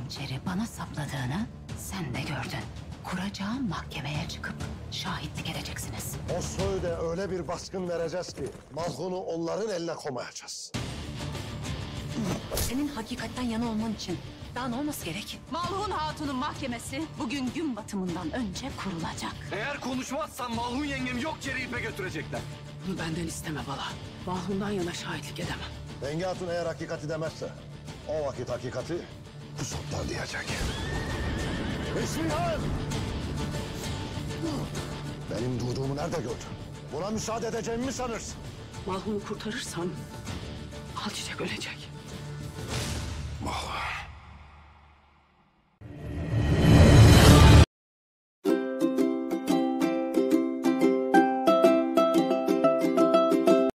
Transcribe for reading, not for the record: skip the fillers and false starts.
hançeri bana sapladığını sen de gördün. Kuracağım mahkemeye çıkıp şahitlik edeceksiniz. O soyda öyle bir baskın vereceğiz ki Malhun'u onların eline koymayacağız. Senin hakikatten yana olman için daha ne olması gerek? Malhun Hatun'un mahkemesi bugün gün batımından önce kurulacak. Eğer konuşmazsan Malhun yengemi yok yere ipe götürecekler. Bunu benden isteme bala. Mahun'dan yana şahitlik edemem. Yenge Hatun eğer hakikati demezse o vakit hakikati bu sotlar diyecek. Bismillah! Benim durduğumu nerede gördün? Buna müsaade edeceğimi mi sanırsın? Mahun'u kurtarırsan Alçiçek ölecek.